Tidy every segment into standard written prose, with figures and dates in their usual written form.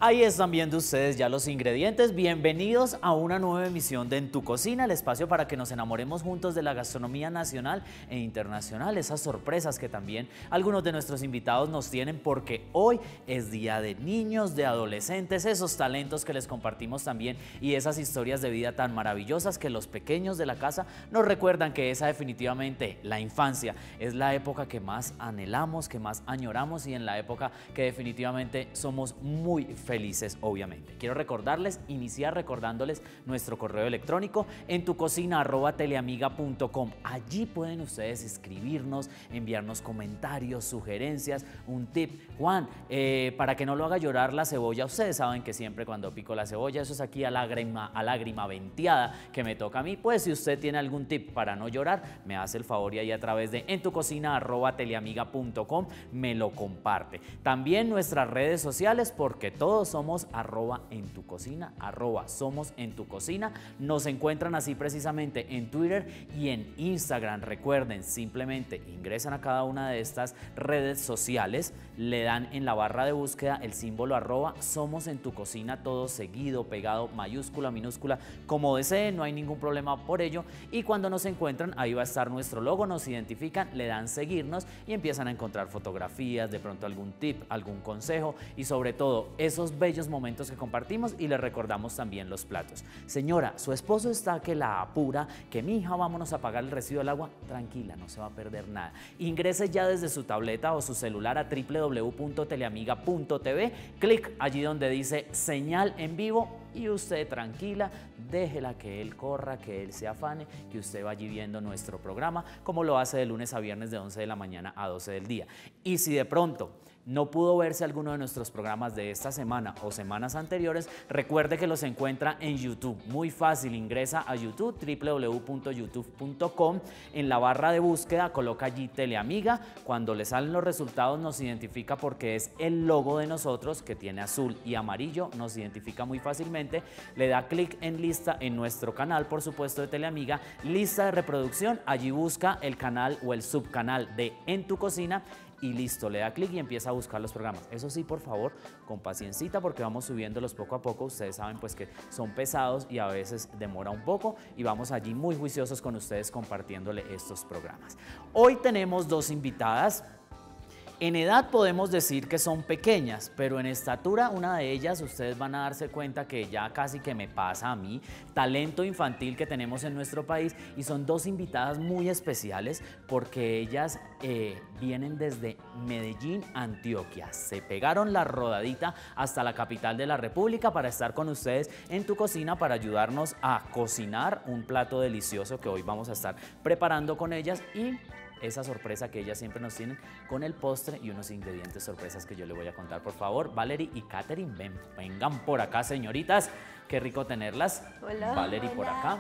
Ahí están viendo ustedes ya los ingredientes. Bienvenidos a una nueva emisión de En tu Cocina, el espacio para que nos enamoremos juntos de la gastronomía nacional e internacional. Esas sorpresas que también algunos de nuestros invitados nos tienen, porque hoy es día de niños, de adolescentes, esos talentos que les compartimos también y esas historias de vida tan maravillosas que los pequeños de la casa nos recuerdan que esa definitivamente, la infancia, es la época que más anhelamos, que más añoramos y en la época que definitivamente somos muy felices, obviamente. Quiero iniciar recordándoles nuestro correo electrónico entucocina@teleamiga.com. Allí pueden ustedes escribirnos, enviarnos comentarios, sugerencias, un tip. Juan, para que no lo haga llorar la cebolla, ustedes saben que siempre cuando pico la cebolla, eso es aquí a lágrima venteada que me toca a mí. Pues si usted tiene algún tip para no llorar, me hace el favor y ahí a través de entucocina@teleamiga.com me lo comparte. También nuestras redes sociales, porque todos somos @entucocina, @somos en tu cocina. Nos encuentran así precisamente en Twitter y en Instagram. Recuerden, simplemente ingresan a cada una de estas redes sociales, le dan en la barra de búsqueda el símbolo @somos en tu cocina, todo seguido, pegado, mayúscula, minúscula, como deseen, no hay ningún problema por ello. Y cuando nos encuentran, ahí va a estar nuestro logo, nos identifican, le dan seguirnos y empiezan a encontrar fotografías, de pronto algún tip, algún consejo y sobre todo esos bellos momentos que compartimos, y les recordamos también los platos. Señora, su esposo está que la apura, que mi hija, vámonos a pagar el recibo del agua. Tranquila, no se va a perder nada. Ingrese ya desde su tableta o su celular a www.teleamiga.tv, clic allí donde dice señal en vivo y usted tranquila, déjela que él corra, que él se afane, que usted va allí viendo nuestro programa, como lo hace de lunes a viernes de 11 de la mañana a 12 del día. Y si de pronto no pudo verse alguno de nuestros programas de esta semana o semanas anteriores, recuerde que los encuentra en YouTube. Muy fácil, ingresa a YouTube, www.youtube.com, en la barra de búsqueda coloca allí Teleamiga. Cuando le salen los resultados nos identifica porque es el logo de nosotros, que tiene azul y amarillo, nos identifica muy fácilmente. Le da clic en lista en nuestro canal, por supuesto, de Teleamiga, lista de reproducción, allí busca el canal o el subcanal de En tu Cocina y listo, le da clic y empieza a buscar los programas. Eso sí, por favor, con paciencita, porque vamos subiéndolos poco a poco. Ustedes saben pues que son pesados y a veces demora un poco, y vamos allí muy juiciosos con ustedes compartiéndole estos programas. Hoy tenemos dos invitadas. En edad podemos decir que son pequeñas, pero en estatura una de ellas ustedes van a darse cuenta que ya casi que me pasa a mí, talento infantil que tenemos en nuestro país, y son dos invitadas muy especiales porque ellas vienen desde Medellín, Antioquia. Se pegaron la rodadita hasta la capital de la República para estar con ustedes en Tu Cocina, para ayudarnos a cocinar un plato delicioso que hoy vamos a estar preparando con ellas, y esa sorpresa que ellas siempre nos tienen con el postre y unos ingredientes sorpresas que yo le voy a contar. Por favor, Valerie y Katherine, vengan por acá, señoritas. Qué rico tenerlas. Hola. Valerie, Hola. por acá.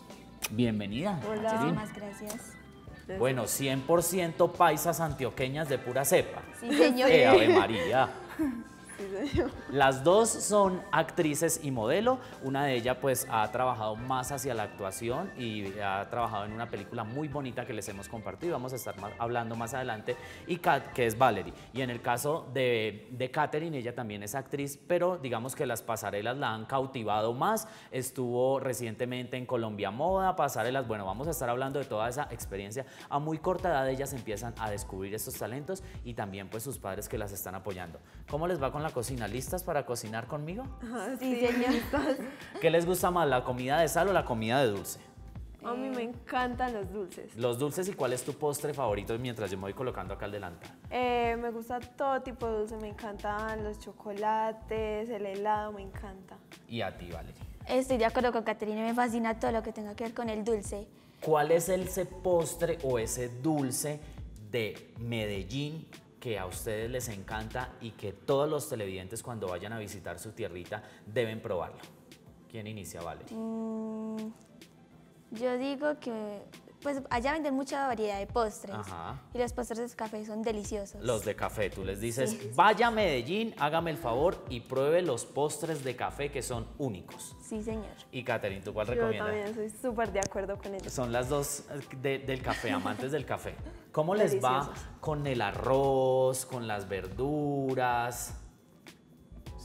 Bienvenida. Hola. Katherine. Muchísimas gracias. Bueno, 100% paisas antioqueñas de pura cepa. Sí, señor. Ave María. Sí, señor. Las dos son actrices y modelo. Una de ellas pues ha trabajado más hacia la actuación y ha trabajado en una película muy bonita que les hemos compartido. Vamos a estar hablando más adelante, y que es Valerie. Y en el caso de Katherine, ella también es actriz, pero digamos que las pasarelas la han cautivado más. Estuvo recientemente en Colombia Moda, pasarelas. Bueno, vamos a estar hablando de toda esa experiencia. A muy corta edad ellas empiezan a descubrir estos talentos, y también pues sus padres que las están apoyando. ¿Cómo les va con la cocina? ¿Listas para cocinar conmigo? Sí, señor. ¿Qué les gusta más, la comida de sal o la comida de dulce? A mí me encantan los dulces. Los dulces. ¿Y cuál es tu postre favorito mientras yo me voy colocando acá al delantal? Me gusta todo tipo de dulce, me encantan los chocolates, el helado, me encanta. ¿Y a ti, Valerie? Estoy de acuerdo con Caterina, me fascina todo lo que tenga que ver con el dulce. ¿Cuál es ese postre o ese dulce de Medellín que a ustedes les encanta y que todos los televidentes cuando vayan a visitar su tierrita deben probarlo? ¿Quién inicia, Valerie? Yo digo que pues allá venden mucha variedad de postres. Ajá. Y los postres de café son deliciosos. Los de café, tú les dices, Sí. vaya a Medellín, hágame el favor y pruebe los postres de café que son únicos. Sí, señor. Y Katherine, ¿tú cuál Yo recomiendas? también soy súper de acuerdo con ellos. Son las dos del café, amantes del café. ¿Cómo les va Deliciosos. con el arroz, con las verduras?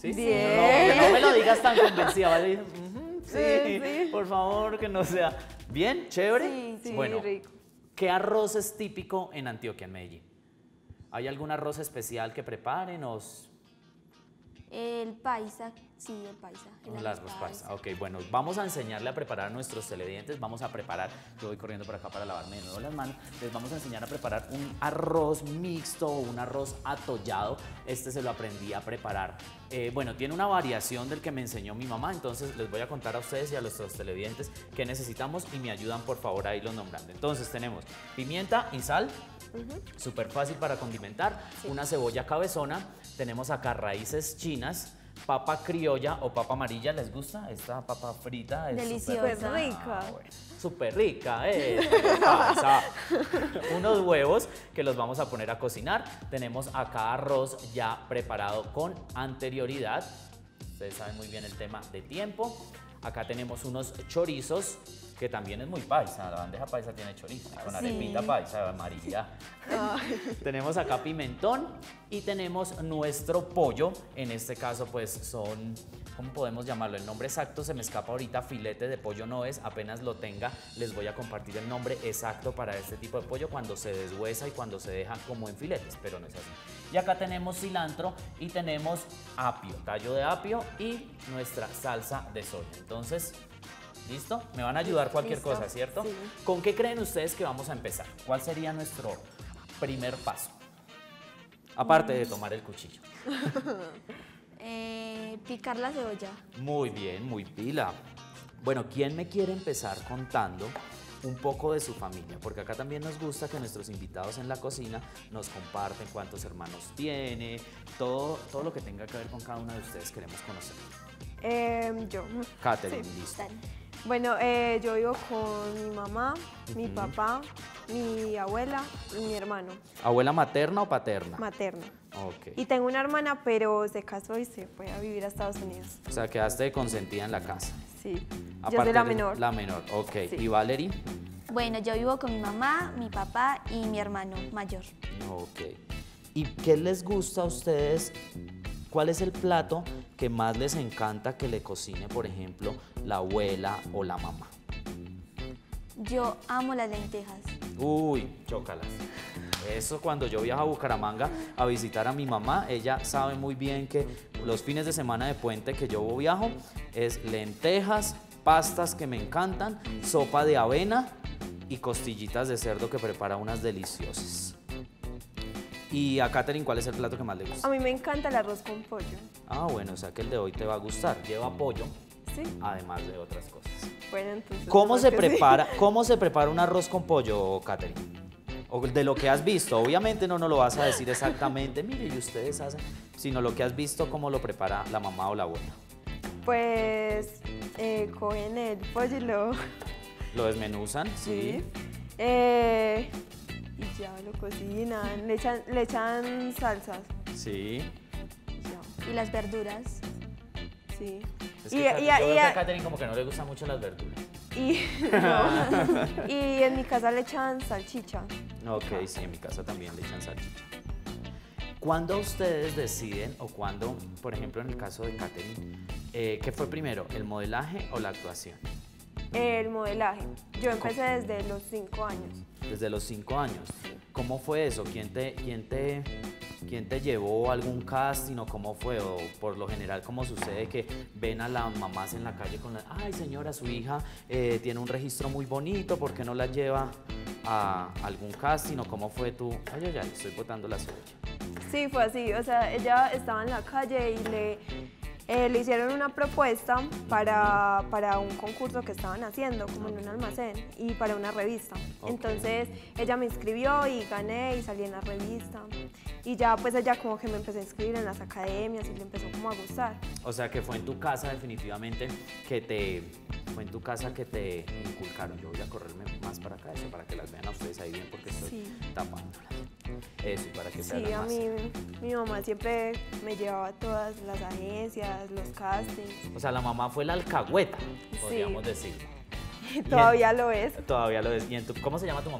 ¿Sí? Bien. No, que no me lo digas tan convencida, ¿vale? Ujú, sí, Sí. por favor, que no sea. ¿Bien? ¿Chévere? Sí, Bueno, rico. ¿qué arroz es típico en Antioquia, en Medellín? ¿Hay algún arroz especial que preparen o El paisa, sí, el paisa. el arroz paisa? Ok, bueno, vamos a enseñarle a preparar a nuestros televidentes. Vamos a preparar, yo voy corriendo por acá para lavarme de nuevo las manos. Les vamos a enseñar a preparar un arroz mixto o un arroz atollado. Este se lo aprendí a preparar. Bueno, tiene una variación del que me enseñó mi mamá, entonces les voy a contar a ustedes y a nuestros televidentes qué necesitamos y me ayudan por favor a irlos nombrando. Entonces tenemos pimienta y sal. Súper fácil para condimentar, una cebolla cabezona, tenemos acá raíces chinas, papa criolla o papa amarilla, ¿les gusta? Esta papa frita es Deliciosa. Súper rica. Súper rica, ¿qué pasa? Unos huevos que los vamos a poner a cocinar, tenemos acá arroz ya preparado con anterioridad, ustedes saben muy bien el tema de tiempo, acá tenemos unos chorizos, que también es muy paisa, la bandeja paisa tiene chorizo, con arepita paisa amarilla. Tenemos acá pimentón y tenemos nuestro pollo, en este caso pues son, ¿cómo podemos llamarlo? El nombre exacto se me escapa ahorita, filete de pollo no es, apenas lo tenga les voy a compartir el nombre exacto para este tipo de pollo cuando se deshuesa y cuando se deja como en filetes, pero no es así. Y acá tenemos cilantro y tenemos apio, tallo de apio y nuestra salsa de soya. Entonces, ¿listo? Me van a ayudar cualquier Listo, cosa, ¿cierto? sí. ¿Con qué creen ustedes que vamos a empezar? ¿Cuál sería nuestro primer paso? Aparte de tomar el cuchillo. Picar la cebolla. Muy bien, muy pila. Bueno, ¿quién me quiere empezar contando un poco de su familia? Porque acá también nos gusta que nuestros invitados en la cocina nos comparten cuántos hermanos tiene, todo lo que tenga que ver con cada una de ustedes queremos conocer. Yo. Katherine, Sí. listo. Dale. Bueno, yo vivo con mi mamá, mi papá, mi abuela y mi hermano ¿Abuela materna o paterna? materno. Ok. Y tengo una hermana, pero se casó y se fue a vivir a Estados Unidos. O sea, quedaste de consentida en la casa. Sí. Yo Aparte soy la eres menor. La menor, ok. Sí. ¿Y Valerie? Bueno, yo vivo con mi mamá, mi papá y mi hermano mayor. Ok. ¿Y qué les gusta a ustedes? ¿Cuál es el plato que más les encanta que le cocine, por ejemplo, la abuela o la mamá? Yo amo las lentejas. Uy, chócalas. Eso cuando yo viajo a Bucaramanga a visitar a mi mamá, ella sabe muy bien que los fines de semana de puente que yo viajo es lentejas, pastas que me encantan, sopa de avena y costillitas de cerdo que prepara unas deliciosas. Y a Katherine, ¿cuál es el plato que más le A gusta? mí me encanta el arroz con pollo. Ah, bueno, o sea que el de hoy te va a gustar. Lleva pollo, Sí. además de otras cosas. Bueno, entonces. ¿Cómo se creo que sí. cómo se prepara un arroz con pollo, Katherine? O de lo que has visto. Obviamente no nos lo vas a decir exactamente, mire, y ustedes hacen, sino lo que has visto, cómo lo prepara la mamá o la abuela. Pues cogen el pollo y lo. Lo desmenuzan, sí. Y ya lo cocinan. Le echan salsas. Sí. Y ya. Y las verduras. Sí. Es que Y- yo y- veo y- que a Katherine como que no le gustan mucho las verduras. Y, no. Y en mi casa le echan salchicha. Ok, sí, en mi casa también le echan salchicha. ¿Cuándo ustedes deciden, o cuándo, por ejemplo, en el caso de Katherine, qué fue primero, el modelaje o la actuación? El modelaje. Yo empecé desde los 5 años. Desde los 5 años. ¿Cómo fue eso? ¿Quién te llevó a algún casting o cómo fue? O por lo general, ¿cómo sucede que ven a las mamás en la calle con la, ay señora, su hija tiene un registro muy bonito, ¿por qué no la lleva a algún casting? ¿O cómo fue tú? Ay, ay, ay, estoy botando la cebolla. Sí, fue así. O sea, ella estaba en la calle y le hicieron una propuesta para un concurso que estaban haciendo, como en un almacén, y para una revista. Ok. Entonces, ella me inscribió y gané y salí en la revista. Y ya, pues ella como que me empezó a inscribir en las academias y le empezó como a gustar. O sea, que fue en tu casa definitivamente fue en tu casa que te inculcaron. Yo voy a correrme más para acá, eso, para que las vean a ustedes ahí bien, porque estoy Sí. tapándolas. Eso, y para que se Sí, vean a más. mí, mi mamá siempre me llevaba a todas las agencias, los castings. O sea, la mamá fue la alcahueta, podríamos decir. Y todavía lo es. Todavía lo es. ¿Y ¿cómo se llama tu mamá?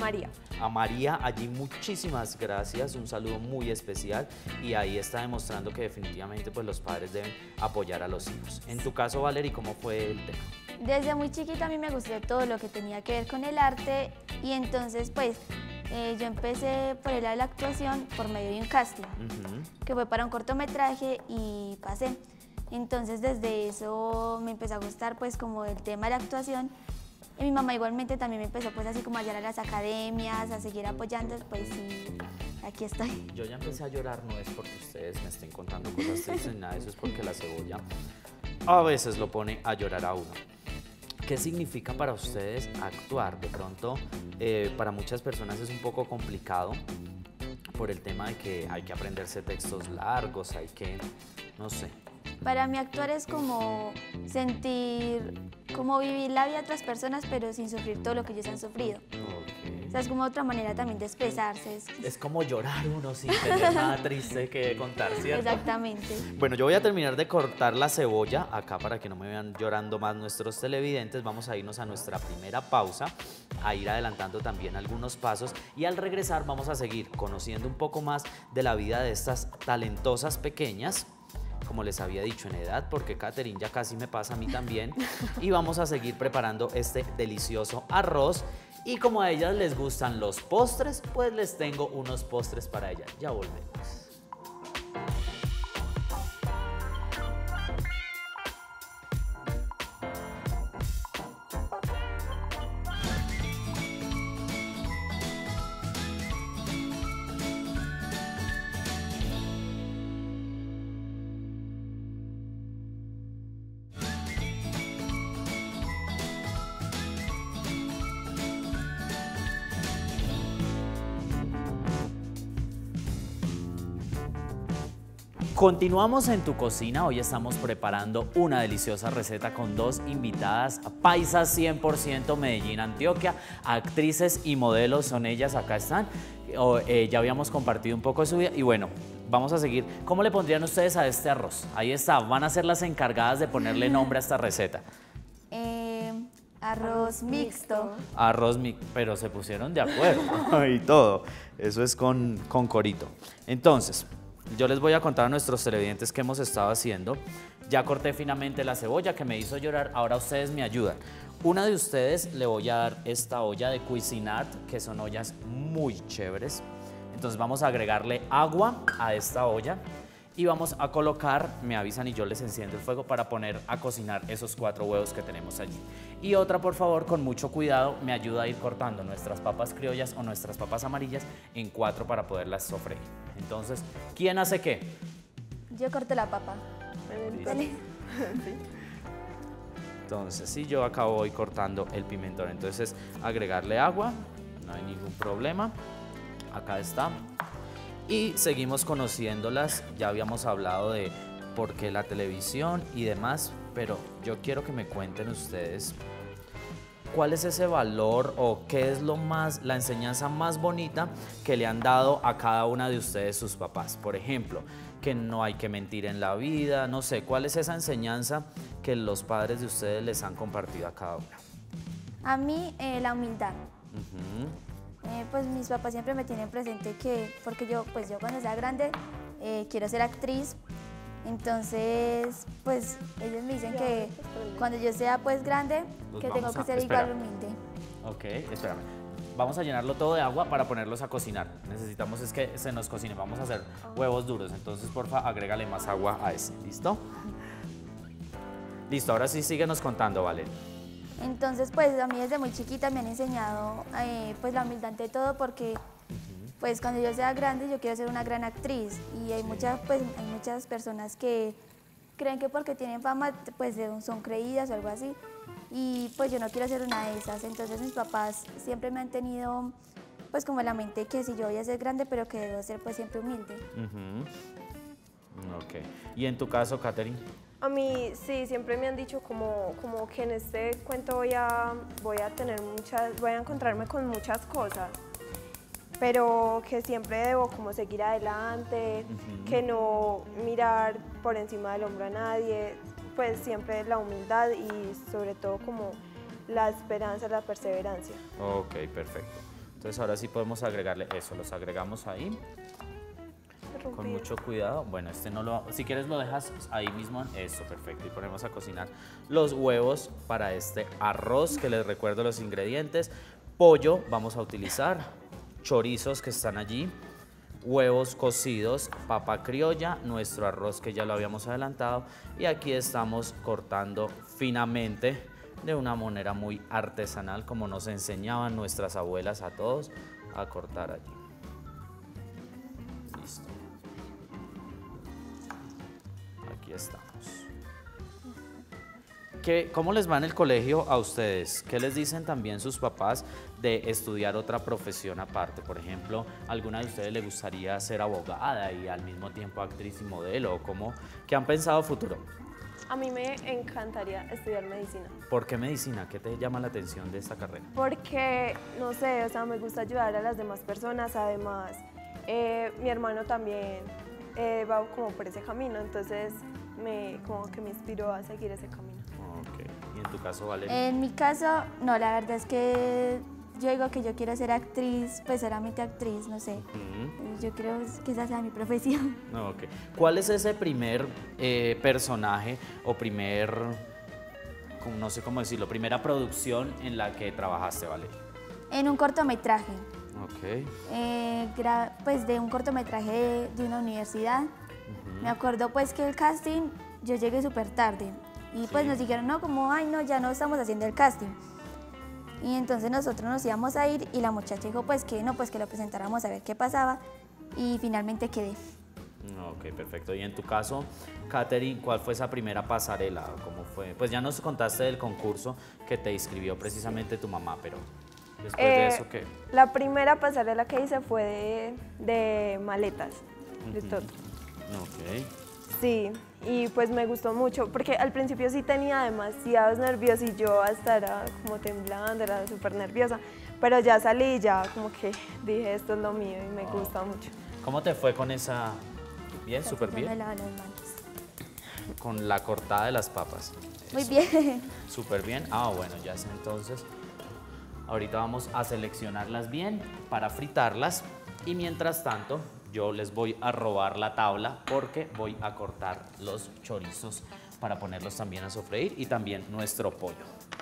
María. A María, allí muchísimas gracias, un saludo muy especial y ahí está demostrando que definitivamente pues los padres deben apoyar a los hijos. En tu caso, Valerie, ¿cómo fue el tema? Desde muy chiquita a mí me gustó todo lo que tenía que ver con el arte y entonces pues yo empecé por el lado de la actuación por medio de un casting, que fue para un cortometraje y pasé. Entonces desde eso me empezó a gustar pues como el tema de la actuación y mi mamá igualmente también me empezó pues así como a llevar a las academias, a seguir apoyando, pues y aquí estoy. Yo ya empecé a llorar, no es porque ustedes me estén contando cosas tristes, nada, eso es porque la cebolla a veces lo pone a llorar a uno. ¿Qué significa para ustedes actuar? De pronto, para muchas personas es un poco complicado por el tema de que hay que aprenderse textos largos, hay que, no sé. Para mí actuar es como sentir, como vivir la vida de otras personas, pero sin sufrir todo lo que ellos han sufrido. O sea, es como otra manera también de expresarse. Es como llorar uno sin tener nada triste que contar, ¿cierto? Exactamente. Bueno, yo voy a terminar de cortar la cebolla acá para que no me vean llorando más nuestros televidentes. Vamos a irnos a nuestra primera pausa, a ir adelantando también algunos pasos y al regresar vamos a seguir conociendo un poco más de la vida de estas talentosas pequeñas, como les había dicho en edad, porque Katherine ya casi me pasa a mí también, y vamos a seguir preparando este delicioso arroz. Y como a ellas les gustan los postres, pues les tengo unos postres para ellas. Ya volvemos. Continuamos en tu cocina, hoy estamos preparando una deliciosa receta con dos invitadas paisas 100% Medellín, Antioquia, actrices y modelos son ellas, acá están, ya habíamos compartido un poco de su vida y bueno, vamos a seguir. ¿Cómo le pondrían ustedes a este arroz? Ahí está, van a ser las encargadas de ponerle nombre a esta receta. Arroz mixto. Arroz mixto, pero se pusieron de acuerdo y todo, eso es con corito. Entonces, yo les voy a contar a nuestros televidentes qué hemos estado haciendo. Ya corté finamente la cebolla que me hizo llorar, ahora ustedes me ayudan. Una de ustedes le voy a dar esta olla de Cuisinart, que son ollas muy chéveres. Entonces vamos a agregarle agua a esta olla y vamos a colocar, me avisan y yo les enciendo el fuego para poner a cocinar esos 4 huevos que tenemos allí. Y otra, por favor, con mucho cuidado, me ayuda a ir cortando nuestras papas criollas o nuestras papas amarillas en 4 para poderlas sofreír. Entonces, ¿quién hace qué? Yo corto la papa. Dale. Entonces, sí, yo acá voy cortando el pimentón. Entonces, agregarle agua, no hay ningún problema. Acá está. Y seguimos conociéndolas, ya habíamos hablado de por qué la televisión y demás, pero yo quiero que me cuenten ustedes cuál es ese valor o qué es la enseñanza más bonita que le han dado a cada una de ustedes sus papás. Por ejemplo, que no hay que mentir en la vida, no sé, ¿cuál es esa enseñanza que los padres de ustedes les han compartido a cada una? A mí, la humildad. Pues mis papás siempre me tienen presente que, porque yo cuando sea grande quiero ser actriz, entonces pues ellos me dicen que cuando yo sea pues grande, que tengo que ser igual humilde. Ok, espérame. Vamos a llenarlo todo de agua para ponerlos a cocinar. Necesitamos es que se nos cocine, vamos a hacer huevos duros, entonces porfa agrégale más agua a ese, ¿listo? Listo, ahora sí síguenos contando, Valeria. Entonces, pues a mí desde muy chiquita me han enseñado pues la humildad ante todo porque pues cuando yo sea grande yo quiero ser una gran actriz y hay muchas personas que creen que porque tienen fama pues son creídas o algo así y pues yo no quiero ser una de esas. Entonces mis papás siempre me han tenido pues como en la mente que si yo voy a ser grande pero que debo ser pues siempre humilde. Ok. ¿Y en tu caso, Katherine? A mí sí, siempre me han dicho como que en este cuento voy a encontrarme con muchas cosas, pero que siempre debo como seguir adelante, que no mirar por encima del hombro a nadie, pues siempre la humildad y sobre todo como la esperanza, la perseverancia. Ok, perfecto. Entonces ahora sí podemos agregarle eso, los agregamos ahí. Con mucho cuidado. Bueno, este no lo... Si quieres lo dejas ahí mismo. Eso, perfecto. Y ponemos a cocinar los huevos para este arroz, que les recuerdo los ingredientes. Pollo vamos a utilizar, chorizos que están allí, huevos cocidos, papa criolla, nuestro arroz que ya lo habíamos adelantado. Y aquí estamos cortando finamente de una manera muy artesanal, como nos enseñaban nuestras abuelas a todos a cortar allí. Listo. Aquí estamos. ¿Cómo les va en el colegio a ustedes? ¿Qué les dicen también sus papás de estudiar otra profesión aparte? Por ejemplo, ¿a alguna de ustedes le gustaría ser abogada y al mismo tiempo actriz y modelo? ¿Qué han pensado futuro? A mí me encantaría estudiar medicina. ¿Por qué medicina? ¿Qué te llama la atención de esta carrera? Porque, no sé, o sea, me gusta ayudar a las demás personas. Además, mi hermano también va como por ese camino, entonces como que me inspiró a seguir ese camino. Ok. ¿Y en tu caso, Valeria? En mi caso, no, la verdad es que yo digo que yo quiero ser actriz, pues solamente actriz, no sé. Yo creo que esa sea mi profesión. Okay. ¿Cuál es ese primer personaje o no sé cómo decirlo, primera producción en la que trabajaste, Valeria? En un cortometraje. Ok. Pues de un cortometraje de una universidad. Me acuerdo pues que el casting, yo llegué súper tarde. Y pues nos dijeron, no, como, ay, no, ya no estamos haciendo el casting. Y entonces nosotros nos íbamos a ir y la muchacha dijo, pues que no, pues que lo presentáramos a ver qué pasaba. Y finalmente quedé. Ok, perfecto. Y en tu caso, Katherine, ¿cuál fue esa primera pasarela? ¿Cómo fue? Pues ya nos contaste del concurso que te inscribió precisamente tu mamá, pero después de eso, ¿qué? La primera pasarela que hice fue de maletas, de todo. Ok. Sí, y pues me gustó mucho, porque al principio sí tenía demasiados nervios y yo hasta era como temblando, era súper nerviosa, pero ya salí y ya como que dije, esto es lo mío y me gusta mucho. ¿Cómo te fue con esa? ¿Bien? Casi ¿Súper no bien? me lavan las manos. Con la cortada de las papas. Muy Eso. bien. Súper bien. Bueno, ya sé entonces. Ahorita vamos a seleccionarlas bien para fritarlas y mientras tanto yo les voy a robar la tabla porque voy a cortar los chorizos para ponerlos también a sofreír y también nuestro pollo.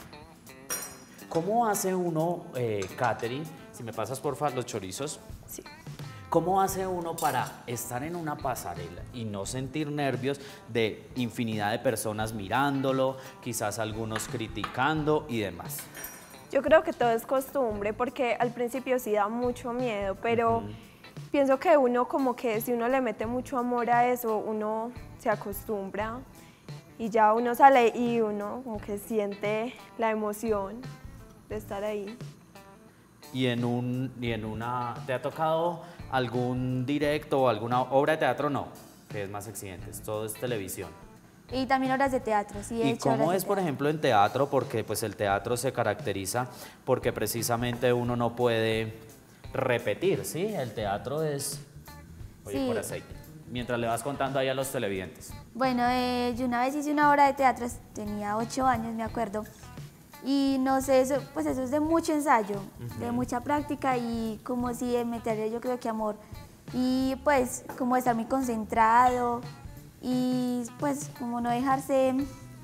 ¿Cómo hace uno, Katherine, si me pasas por favor los chorizos? Sí. ¿Cómo hace uno para estar en una pasarela y no sentir nervios de infinidad de personas mirándolo, quizás algunos criticando y demás? Yo creo que todo es costumbre, porque al principio sí da mucho miedo, pero pienso que uno como que si uno le mete mucho amor a eso, uno se acostumbra y ya uno sale y uno como que siente la emoción de estar ahí. ¿Te ha tocado algún directo o alguna obra de teatro? No, que es más exigente, todo es televisión. Y también obras de teatro, sí he ¿Y hecho cómo obras de es, por teatro. ejemplo, en teatro? Porque pues el teatro se caracteriza porque precisamente uno no puede repetir, ¿sí? El teatro es... Oye, Sí. por aceite. Mientras le vas contando ahí a los televidentes. Bueno, yo una vez hice una obra de teatro, tenía 8 años, me acuerdo. Y no sé, eso es de mucho ensayo, de mucha práctica y como si meterle yo creo que amor. Y pues como estar muy concentrado y pues como no dejarse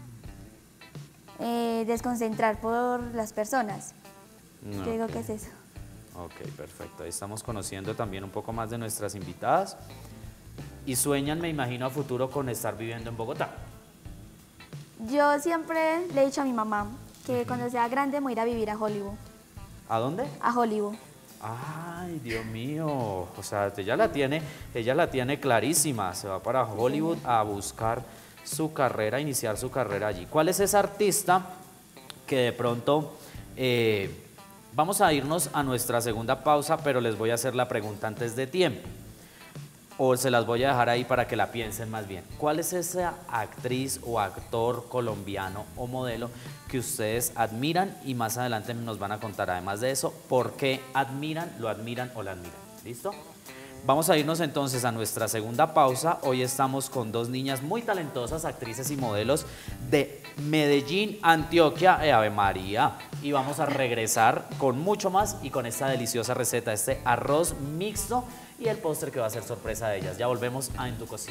desconcentrar por las personas. Yo digo que es eso. Ok, perfecto. Ahí estamos conociendo también un poco más de nuestras invitadas. Y sueñan, me imagino, a futuro con estar viviendo en Bogotá. Yo siempre le he dicho a mi mamá que cuando sea grande me voy a ir a vivir a Hollywood. ¿A dónde? A Hollywood. Ay, Dios mío. O sea, ella la tiene clarísima. Se va para Hollywood a buscar su carrera, iniciar su carrera allí. ¿Cuál es esa artista que de pronto... vamos a irnos a nuestra segunda pausa, pero les voy a hacer la pregunta antes de tiempo. O se las voy a dejar ahí para que la piensen más bien. ¿Cuál es esa actriz o actor colombiano o modelo que ustedes admiran? Y más adelante nos van a contar, además de eso, por qué admiran, lo admiran o la admiran. ¿Listo? Vamos a irnos entonces a nuestra segunda pausa. Hoy estamos con dos niñas muy talentosas, actrices y modelos de Medellín, Antioquia, Ave María. Y vamos a regresar con mucho más y con esta deliciosa receta, este arroz mixto y el postre que va a ser sorpresa de ellas. Ya volvemos a En Tu Cocina.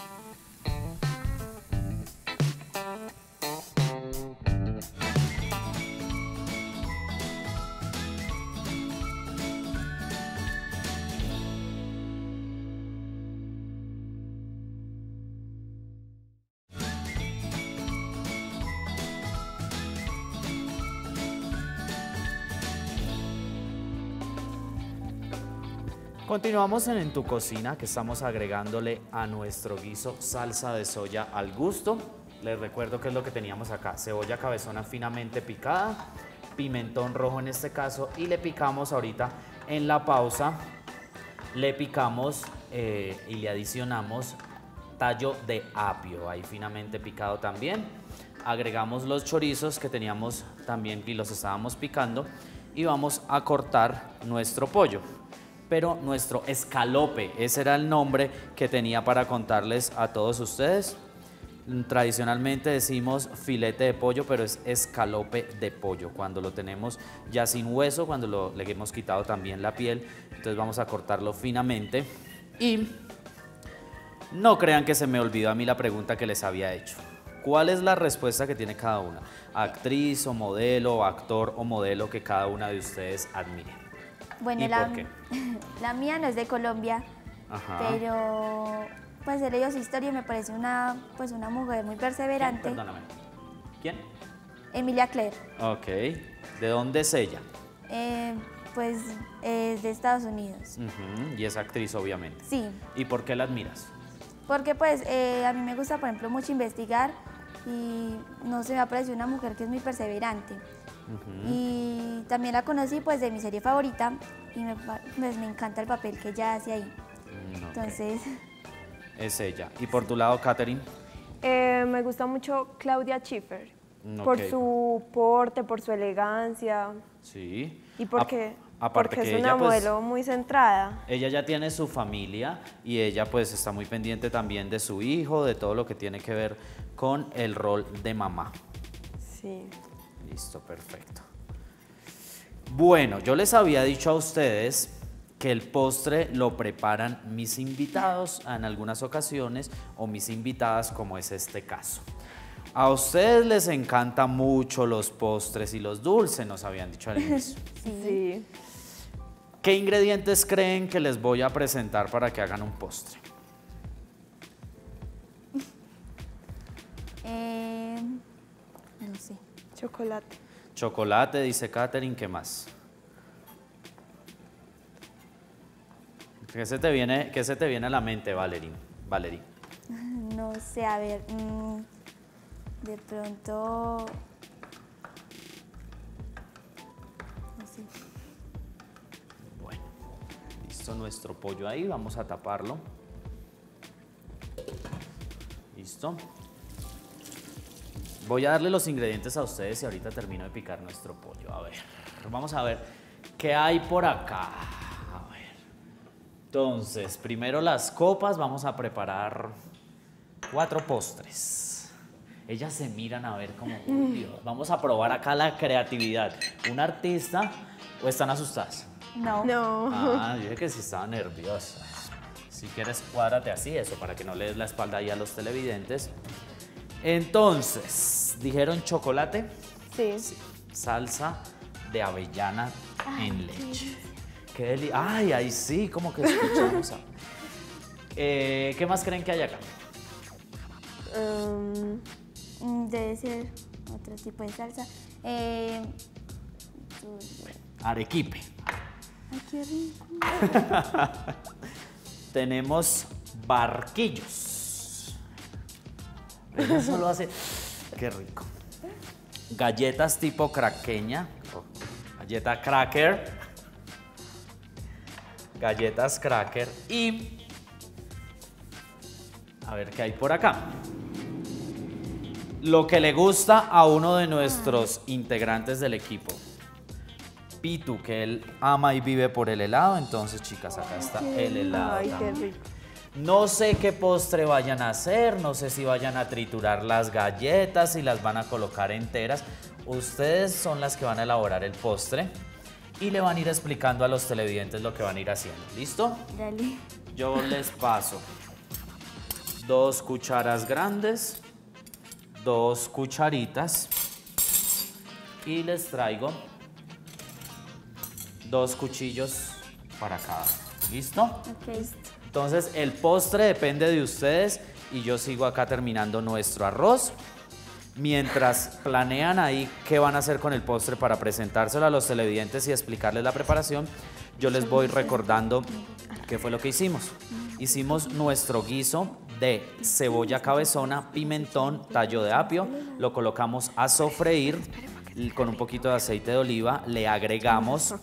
Continuamos en Tu Cocina, que estamos agregándole a nuestro guiso salsa de soya al gusto. Les recuerdo qué es lo que teníamos acá: cebolla cabezona finamente picada, pimentón rojo en este caso, y le picamos ahorita en la pausa, le picamos y le adicionamos tallo de apio, ahí finamente picado también. Agregamos los chorizos que teníamos también y los estábamos picando, y vamos a cortar nuestro pollo. Pero nuestro escalope, ese era el nombre que tenía para contarles a todos ustedes. Tradicionalmente decimos filete de pollo, pero es escalope de pollo, cuando lo tenemos ya sin hueso, cuando le hemos quitado también la piel. Entonces vamos a cortarlo finamente. Y no crean que se me olvidó a mí la pregunta que les había hecho. ¿Cuál es la respuesta que tiene cada una? Actriz o modelo, actor o modelo que cada una de ustedes admire. Bueno, ¿Y por qué? La mía no es de Colombia, Ajá. pero pues he leído su historia y me parece una mujer muy perseverante. ¿Quién? Perdóname. ¿Quién? Emilia Clarke. Ok. ¿De dónde es ella? Pues es de Estados Unidos. Y es actriz, obviamente. Sí, ¿Y por qué la admiras? porque pues a mí me gusta, por ejemplo, mucho investigar y no sé, me ha parecido una mujer que es muy perseverante. Y también la conocí pues de mi serie favorita y pues, me encanta el papel que ella hace ahí. Entonces... Es ella. ¿Y por tu lado, Katherine? Me gusta mucho Claudia Schiffer, por su porte, por su elegancia. Sí. Y porque Aparte es que una ella, pues, modelo muy centrada. ella ya tiene su familia y ella pues está muy pendiente también de su hijo, de todo lo que tiene que ver con el rol de mamá. Sí. Listo, perfecto. Bueno, yo les había dicho a ustedes que el postre lo preparan mis invitados en algunas ocasiones, o mis invitadas, como es este caso. A ustedes les encantan mucho los postres y los dulces, nos habían dicho al inicio. Sí. ¿Qué ingredientes creen que les voy a presentar para que hagan un postre? No sé. Chocolate. Chocolate, dice Katherine, ¿qué más? ¿Qué se te viene a la mente, Valerie? No sé, a ver, de pronto... No sé. Bueno, listo nuestro pollo ahí, vamos a taparlo. Listo. Voy a darle los ingredientes a ustedes y ahorita termino de picar nuestro pollo. A ver, vamos a ver qué hay por acá. A ver. Entonces, primero las copas, vamos a preparar 4 postres. Ellas se miran a ver cómo, Dios, vamos a probar acá la creatividad. ¿Un artista o están asustadas? No. No. Ah, dije que sí estaban nerviosas. Si quieres, cuádrate así, eso, para que no le des la espalda ahí a los televidentes. Entonces, ¿dijeron chocolate? Sí. Sí. Salsa de avellana en leche. Qué delicia. Ay, ahí sí, como que escuchamos. ¿Qué más creen que hay acá? Debe ser otro tipo de salsa. Arequipe. Ay, qué rico. Tenemos barquillos. Ella solo hace... Qué rico. Galletas tipo craqueña. Galleta cracker. Galletas cracker. Y... a ver qué hay por acá. Lo que le gusta a uno de nuestros integrantes del equipo. Pitu, que él ama y vive por el helado. Entonces, chicas, acá está el helado. Ay, qué también. rico. No sé qué postre vayan a hacer, no sé si vayan a triturar las galletas, si las van a colocar enteras. Ustedes son las que van a elaborar el postre y le van a ir explicando a los televidentes lo que van a ir haciendo. ¿Listo? Dale. Yo les paso 2 cucharas grandes, 2 cucharitas y les traigo 2 cuchillos para cada uno. ¿Listo? Ok. Entonces el postre depende de ustedes y yo sigo acá terminando nuestro arroz. Mientras planean ahí qué van a hacer con el postre para presentárselo a los televidentes y explicarles la preparación, yo les voy recordando qué fue lo que hicimos. Hicimos nuestro guiso de cebolla cabezona, pimentón, tallo de apio, lo colocamos a sofreír con un poquito de aceite de oliva, le agregamos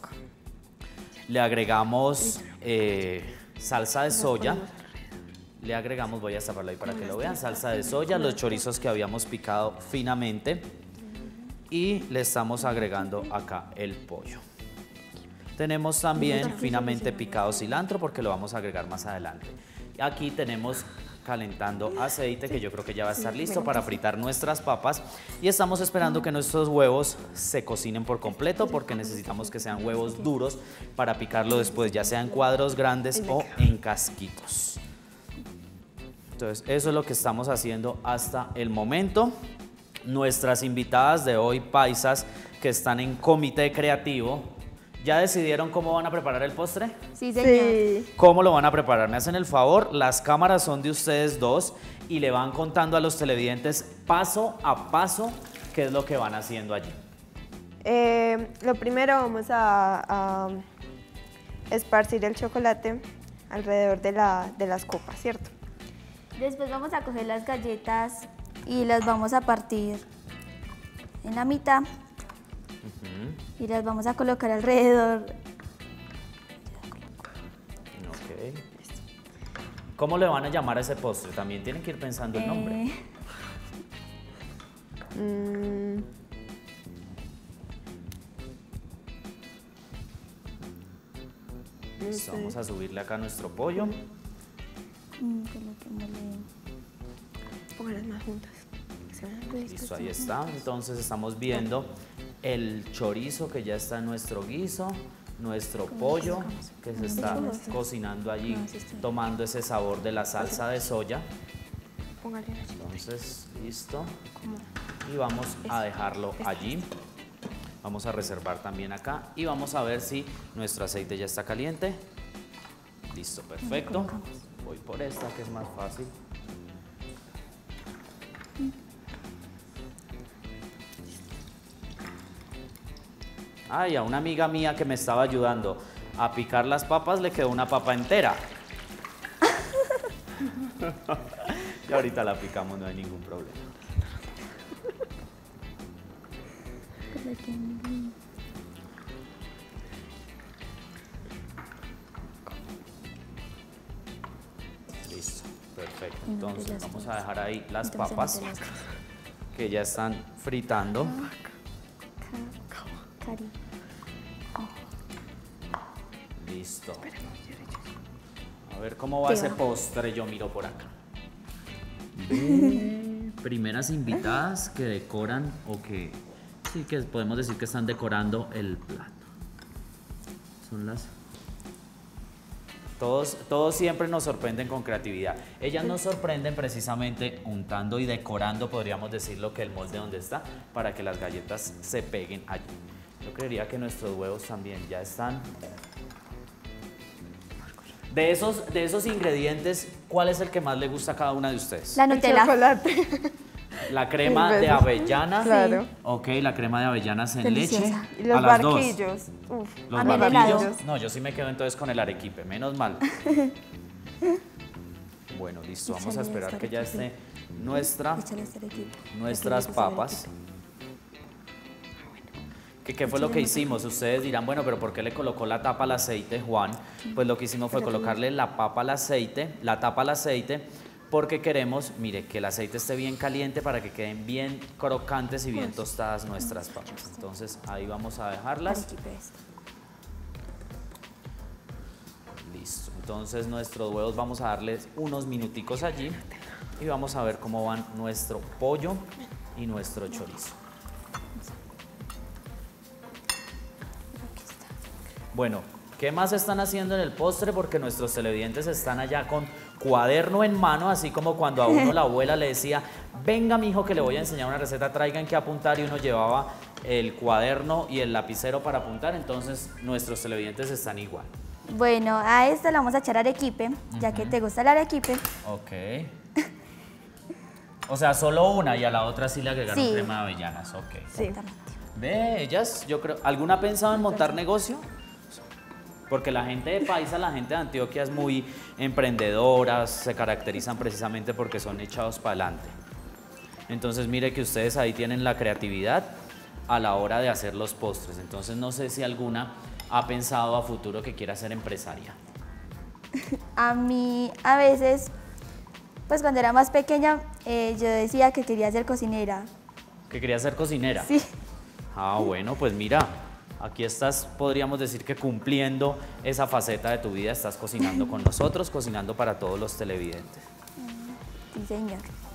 salsa de soya. Le agregamos, voy a taparlo ahí para que lo vean, salsa de soya, los chorizos que habíamos picado finamente y le estamos agregando acá el pollo. Tenemos también finamente picado cilantro porque lo vamos a agregar más adelante. Aquí tenemos calentando aceite que yo creo que ya va a estar listo para fritar nuestras papas y estamos esperando que nuestros huevos se cocinen por completo porque necesitamos que sean huevos duros para picarlo después, ya sea en cuadros grandes o en casquitos. Entonces, eso es lo que estamos haciendo hasta el momento. Nuestras invitadas de hoy, paisas, que están en comité creativo, ¿ya decidieron cómo van a preparar el postre? Sí, señor. Sí. ¿Cómo lo van a preparar? Me hacen el favor, las cámaras son de ustedes dos y le van contando a los televidentes paso a paso qué es lo que van haciendo allí. Lo primero vamos a esparcir el chocolate alrededor de las copas, ¿cierto? Después vamos a coger las galletas y las vamos a partir en la mitad y las vamos a colocar alrededor. Ok. ¿Cómo le van a llamar a ese postre? También tienen que ir pensando el nombre. Listo, vamos a subirle acá nuestro pollo. Pónganlas más juntas. que se vean. Listo, ahí está. Entonces estamos viendo el chorizo que ya está en nuestro guiso, nuestro pollo que se está cocinando allí, tomando ese sabor de la salsa de soya. Póngale la chiquita. Entonces, listo. Y vamos a dejarlo allí. Vamos a reservar también acá y vamos a ver si nuestro aceite ya está caliente. Listo, perfecto. Voy por esta que es más fácil. Ay, a una amiga mía que me estaba ayudando a picar las papas le quedó una papa entera. Y ahorita la picamos, no hay ningún problema. Listo, perfecto. Entonces vamos a dejar ahí las papas que ya están fritando. Listo. A ver cómo va ese postre, yo miro por acá. Primeras invitadas que decoran o que sí que podemos decir que están decorando el plato. Son las... Todos siempre nos sorprenden con creatividad. Ellas nos sorprenden precisamente untando y decorando, podríamos decirlo, que el molde donde está, para que las galletas se peguen allí. Yo creería que nuestros huevos también ya están. De esos ingredientes, ¿cuál es el que más le gusta a cada una de ustedes? La El Nutella. chocolate. La crema Mil de veces. avellana. Claro. Ok, la crema de avellanas en Deliciosa. leche. Y los a las dos. barquillos. Uf. Los A mí el barquillos. helado. No, yo sí me quedo entonces con el arequipe, menos mal. Bueno, listo, vamos a Échale esperar este que ya arequipe. esté nuestras Nuestras papas. ¿Qué fue lo que hicimos? Ustedes dirán, bueno, pero ¿por qué le colocó la tapa al aceite, Juan? Pues lo que hicimos fue colocarle la papa al aceite, la tapa al aceite, porque queremos, mire, que el aceite esté bien caliente para que queden bien crocantes y bien tostadas nuestras papas. Entonces ahí vamos a dejarlas. Listo. Entonces nuestros huevos vamos a darles unos minuticos allí y vamos a ver cómo van nuestro pollo y nuestro chorizo. Bueno, ¿qué más están haciendo en el postre? Porque nuestros televidentes están allá con cuaderno en mano, así como cuando a uno la abuela le decía, venga mijo que le voy a enseñar una receta, traigan que apuntar, y uno llevaba el cuaderno y el lapicero para apuntar. Entonces nuestros televidentes están igual. Bueno, a esta le vamos a echar arequipe, ya que te gusta el arequipe. Ok. O sea, solo una, y a la otra sí le agregaron Sí. crema de avellanas. Ok. Sí. Ve, ellas, yo creo, ¿alguna ha pensado en montar negocio? Porque la gente de Paisa, la gente de Antioquia es muy emprendedora, se caracterizan precisamente porque son echados para adelante. Entonces mire que ustedes ahí tienen la creatividad a la hora de hacer los postres. Entonces no sé si alguna ha pensado a futuro que quiera ser empresaria. A mí, a veces, pues cuando era más pequeña, yo decía que quería ser cocinera. ¿Que quería ser cocinera? Sí. Ah, bueno, pues mira, aquí estás, podríamos decir que cumpliendo esa faceta de tu vida, estás cocinando con nosotros, cocinando para todos los televidentes. Sí, señor.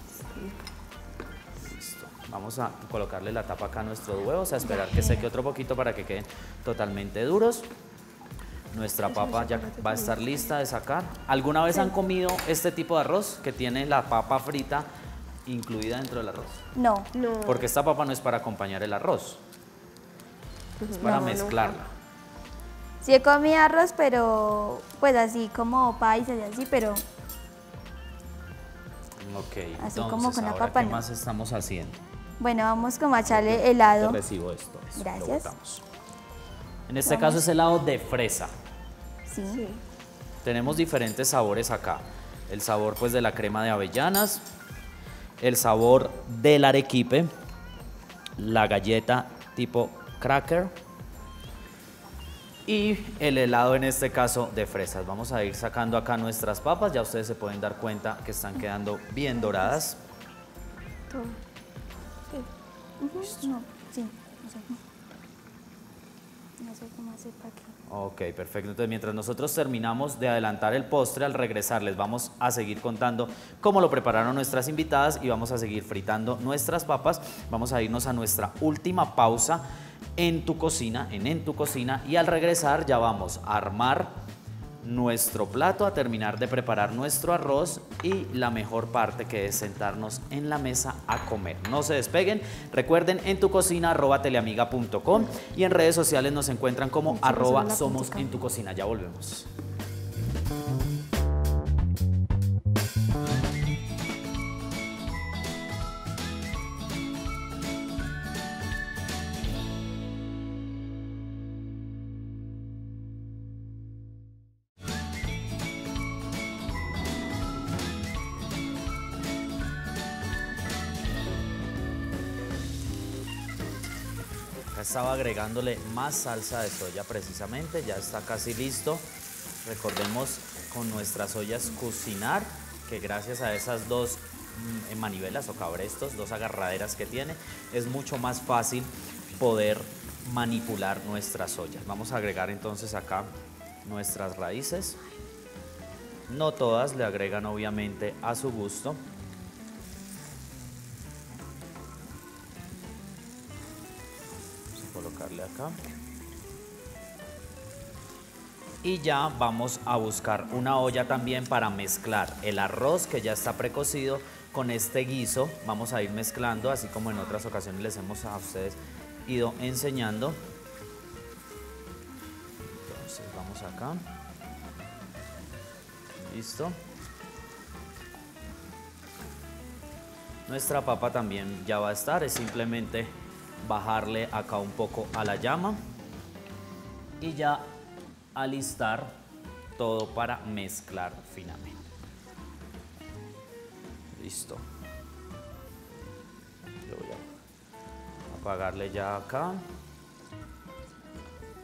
Listo. Vamos a colocarle la tapa acá a nuestros huevos, a esperar que seque otro poquito para que queden totalmente duros. Nuestra papa ya va a estar lista de sacar. ¿Alguna vez han comido este tipo de arroz que tiene la papa frita incluida dentro del arroz? No. No. Porque esta papa no es para acompañar el arroz, es para No, mezclarla. Sí he comido arroz, pero pues así como paisa y así, pero Ok, Así entonces, como con la ahora, papa, ¿qué no. más estamos haciendo? bueno, vamos como a echarle Te helado. recibo esto. Eso, lo Gracias. botamos. En este caso es helado de fresa. Sí. Sí. Tenemos diferentes sabores acá. El sabor pues de la crema de avellanas, el sabor del arequipe, la galleta tipo cracker y el helado en este caso de fresas. Vamos a ir sacando acá nuestras papas, ya ustedes se pueden dar cuenta que están quedando bien doradas. Todo. No, sí, no sé. No sé cómo hacer para que... Ok, perfecto. Entonces, mientras nosotros terminamos de adelantar el postre, al regresar les vamos a seguir contando cómo lo prepararon nuestras invitadas y vamos a seguir fritando nuestras papas. Vamos a irnos a nuestra última pausa en tu cocina, en tu cocina, y al regresar ya vamos a armar nuestro plato, a terminar de preparar nuestro arroz y la mejor parte, que es sentarnos en la mesa a comer. No se despeguen, recuerden en tu cocina @teleamiga.com y en redes sociales nos encuentran como @somosentucocina. Ya volvemos. Acá estaba agregándole más salsa de soya precisamente, ya está casi listo. Recordemos con nuestras ollas cocinar, que gracias a esas dos manivelas o cabrestos, dos agarraderas que tiene, es mucho más fácil poder manipular nuestras ollas. Vamos a agregar entonces acá nuestras raíces. No todas, le agregan obviamente a su gusto. Colocarle acá y ya vamos a buscar una olla también para mezclar el arroz que ya está precocido con este guiso. Vamos a ir mezclando así como en otras ocasiones les hemos a ustedes ido enseñando. Entonces vamos acá, listo. Nuestra papa también ya va a estar, es simplemente bajarle acá un poco a la llama y ya alistar todo para mezclar finamente. Listo. Yo voy a apagarle ya acá.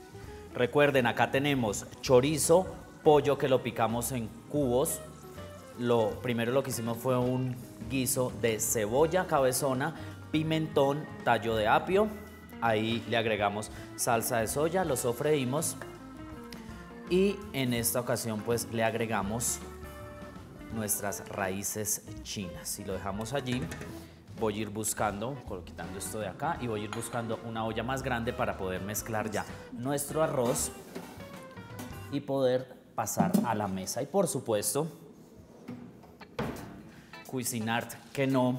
Recuerden, acá tenemos chorizo, pollo que lo picamos en cubos, Primero lo que hicimos fue un guiso de cebolla cabezona, pimentón, tallo de apio. Ahí le agregamos salsa de soya, lo sofreímos y en esta ocasión pues le agregamos nuestras raíces chinas y lo dejamos allí. Voy a ir buscando, quitando esto de acá, y voy a ir buscando una olla más grande para poder mezclar ya nuestro arroz y poder pasar a la mesa. Y por supuesto, Cuisinart, que no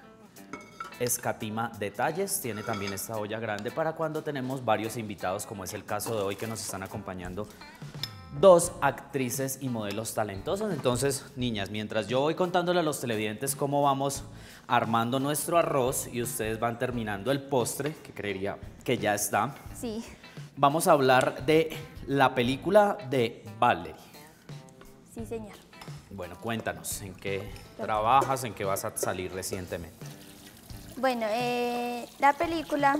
escatima detalles, tiene también esta olla grande para cuando tenemos varios invitados, como es el caso de hoy que nos están acompañando dos actrices y modelos talentosos. Entonces, niñas, mientras yo voy contándole a los televidentes cómo vamos armando nuestro arroz y ustedes van terminando el postre, que creería que ya está, Sí. vamos a hablar de la película de Valerie. Sí, señor. Bueno, cuéntanos, ¿en qué trabajas, en qué vas a salir recientemente? Bueno, la película,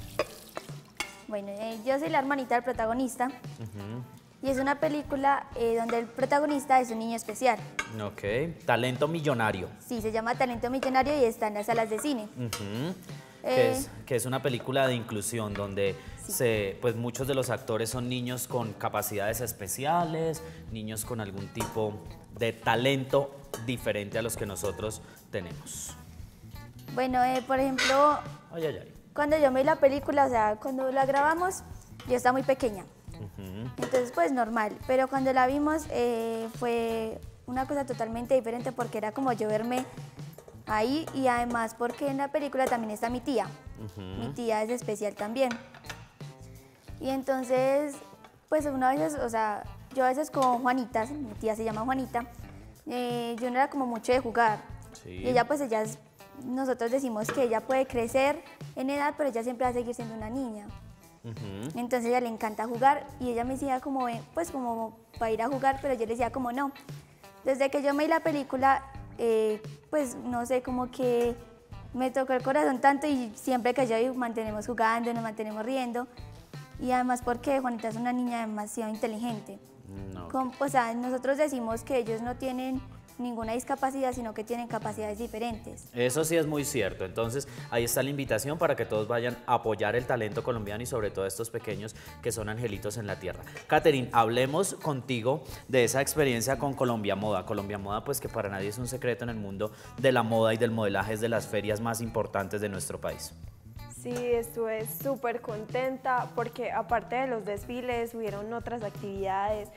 bueno, yo soy la hermanita del protagonista y es una película donde el protagonista es un niño especial. Ok, talento millonario. Sí, se llama Talento Millonario y está en las salas de cine. Que es una película de inclusión donde pues muchos de los actores son niños con capacidades especiales, niños con algún tipo de talento diferente a los que nosotros tenemos. Bueno, por ejemplo, Ay, ay, ay. cuando yo me vi la película, o sea, cuando la grabamos, yo estaba muy pequeña. Entonces, pues normal. Pero cuando la vimos fue una cosa totalmente diferente porque era como yo verme ahí y además porque en la película también está mi tía. Mi tía es especial también. Y entonces, pues una vez, o sea, yo a veces con Juanita, mi tía se llama Juanita, yo no era como mucho de jugar. Sí. Y ella pues nosotros decimos que ella puede crecer en edad, pero ella siempre va a seguir siendo una niña. Entonces a ella le encanta jugar y ella me decía como, pues como para ir a jugar, pero yo le decía como no. Desde que yo me vi la película, pues no sé, como que me tocó el corazón tanto y siempre que yo mantenemos jugando, nos mantenemos riendo. Y además porque Juanita es una niña demasiado inteligente. No. O sea, nosotros decimos que ellos no tienen ninguna discapacidad, sino que tienen capacidades diferentes. Eso sí es muy cierto. Entonces, ahí está la invitación para que todos vayan a apoyar el talento colombiano y sobre todo estos pequeños que son angelitos en la tierra. Catherine, hablemos contigo de esa experiencia con Colombia Moda. Colombia Moda, pues que para nadie es un secreto en el mundo de la moda y del modelaje, es de las ferias más importantes de nuestro país. Sí, estuve súper contenta porque aparte de los desfiles hubieron otras actividades,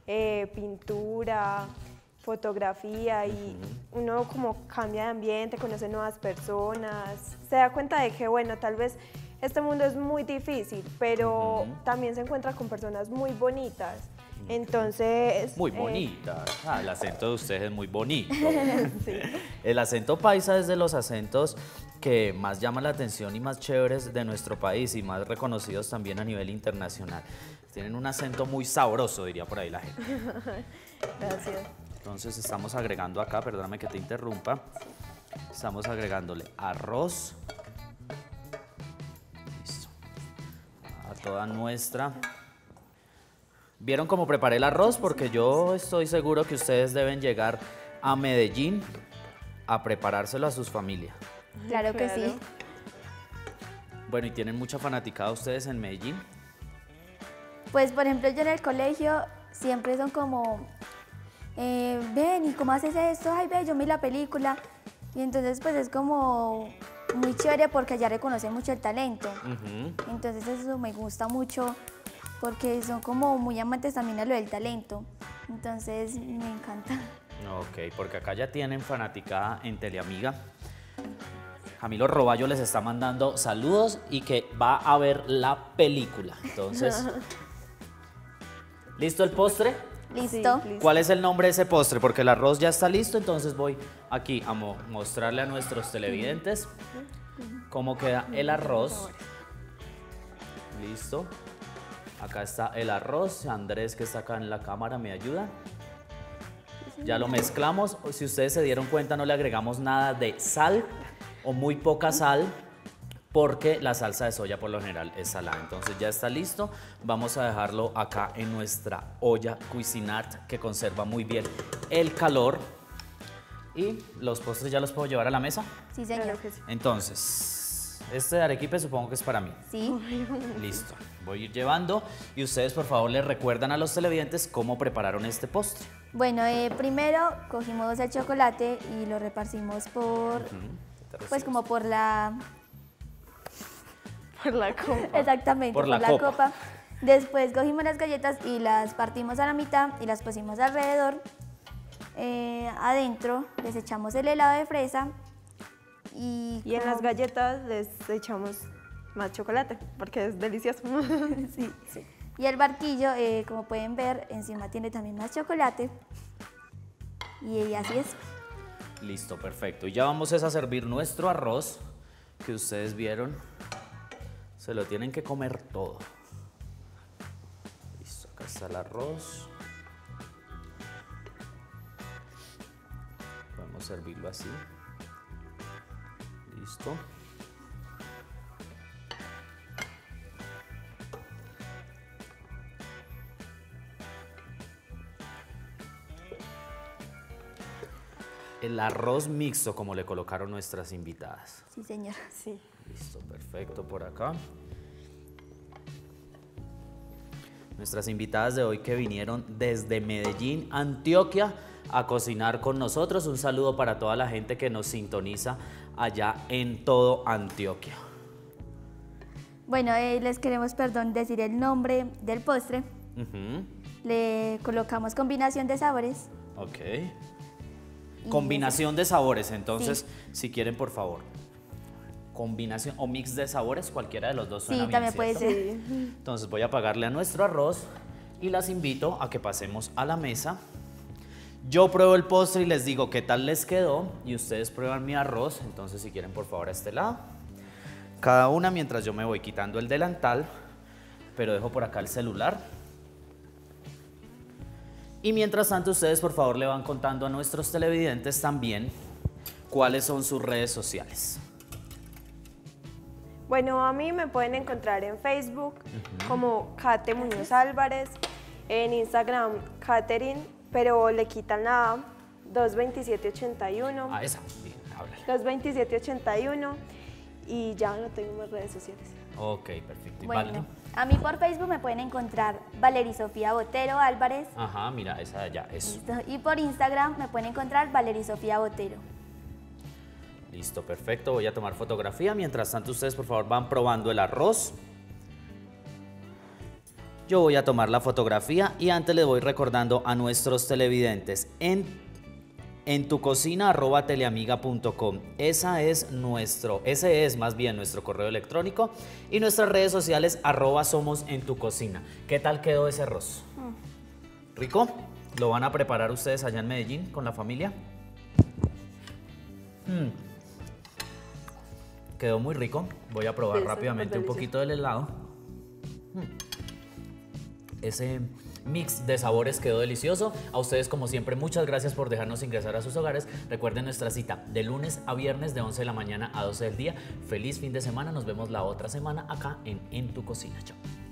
pintura, fotografía y uno como cambia de ambiente, conoce nuevas personas, se da cuenta de que bueno, tal vez este mundo es muy difícil, pero también se encuentra con personas muy bonitas. Entonces... Muy bonita. El acento de ustedes es muy bonito. Sí. El acento paisa es de los acentos que más llaman la atención y más chéveres de nuestro país y más reconocidos también a nivel internacional. Tienen un acento muy sabroso, diría por ahí la gente. Gracias. Entonces estamos agregando acá, perdóname que te interrumpa, estamos agregándole arroz. Listo. A toda nuestra... ¿Vieron cómo preparé el arroz? Porque yo estoy seguro que ustedes deben llegar a Medellín a preparárselo a sus familias. Claro que sí. Bueno, ¿y tienen mucha fanaticada ustedes en Medellín? Pues, por ejemplo, yo en el colegio siempre son como, ven, ¿y cómo haces esto? Ay, ve, yo vi la película. Y entonces, pues, es como muy chévere porque allá reconocen mucho el talento. Entonces, eso me gusta mucho porque son como muy amantes también a lo del talento. Entonces, me encanta. Ok, porque acá ya tienen fanaticada en Teleamiga. Camilo Roballo les está mandando saludos y que va a ver la película. Entonces, ¿listo el postre? ¿Listo? Sí, listo. ¿Cuál es el nombre de ese postre? Porque el arroz ya está listo, entonces voy aquí a mostrarle a nuestros televidentes cómo queda el arroz. Listo. Acá está el arroz. Andrés, que está acá en la cámara, me ayuda. Ya lo mezclamos. Si ustedes se dieron cuenta, no le agregamos nada de sal o muy poca sal, porque la salsa de soya por lo general es salada. Entonces ya está listo. Vamos a dejarlo acá en nuestra olla Cuisinart, que conserva muy bien el calor. ¿Y los postres ya los puedo llevar a la mesa? Sí, señor. Claro que sí. Entonces, este de arequipe supongo que es para mí. Sí. Listo, voy a ir llevando y ustedes por favor les recuerdan a los televidentes cómo prepararon este postre. Bueno, primero cogimos el chocolate y lo repartimos por, pues como por la... Por la copa. Exactamente, Por por la la copa. copa. Después cogimos las galletas y las partimos a la mitad y las pusimos alrededor. Adentro les echamos el helado de fresa y Y en como- las galletas les echamos más chocolate, porque es delicioso. Sí, sí. Y el barquillo, como pueden ver, encima tiene también más chocolate. Y así es. Listo, perfecto. Y ya vamos a servir nuestro arroz que ustedes vieron. Se lo tienen que comer todo. Listo, acá está el arroz. Podemos servirlo así. Listo. El arroz mixto como le colocaron nuestras invitadas. Sí, señor. Sí. Listo, perfecto por acá. Nuestras invitadas de hoy que vinieron desde Medellín, Antioquia, a cocinar con nosotros. Un saludo para toda la gente que nos sintoniza allá en todo Antioquia. Bueno, les queremos, decir el nombre del postre. Ujú, Le colocamos combinación de sabores. ok. Y Combinación de sabores, entonces, si quieren, por favor. Combinación o mix de sabores, cualquiera de los dos suena Sí, bien, también puede ¿cierto? ser. Entonces voy a pagarle a nuestro arroz y las invito a que pasemos a la mesa. Yo pruebo el postre y les digo qué tal les quedó y ustedes prueban mi arroz. Entonces si quieren por favor a este lado. Cada una mientras yo me voy quitando el delantal, pero dejo por acá el celular. Y mientras tanto ustedes por favor le van contando a nuestros televidentes también cuáles son sus redes sociales. Bueno, a mí me pueden encontrar en Facebook como Kate Muñoz Álvarez, en Instagram Katherine, pero le quitan la A, 22781, Ah, esa, bien, háblale. 22781 y ya no tengo más redes sociales. Ok, perfecto. ¿Y Bueno, Vale? a mí por Facebook me pueden encontrar Valery Sofía Botero Álvarez. Ajá, mira, esa de allá, eso. Listo. Y por Instagram me pueden encontrar Valery Sofía Botero. Listo, perfecto. Voy a tomar fotografía. Mientras tanto, ustedes por favor van probando el arroz. Yo voy a tomar la fotografía y antes les voy recordando a nuestros televidentes en tucocina@teleamiga.com. Ese es más bien nuestro correo electrónico y nuestras redes sociales @somosentucocina. ¿Qué tal quedó ese arroz? ¿Rico? ¿Lo van a preparar ustedes allá en Medellín con la familia? Quedó muy rico. Voy a probar Sí, está rápidamente un delicioso. poquito del helado. Ese mix de sabores quedó delicioso. A ustedes, como siempre, muchas gracias por dejarnos ingresar a sus hogares. Recuerden nuestra cita de lunes a viernes de 11 de la mañana a 12 del día. Feliz fin de semana. Nos vemos la otra semana acá en Tu Cocina. Chao.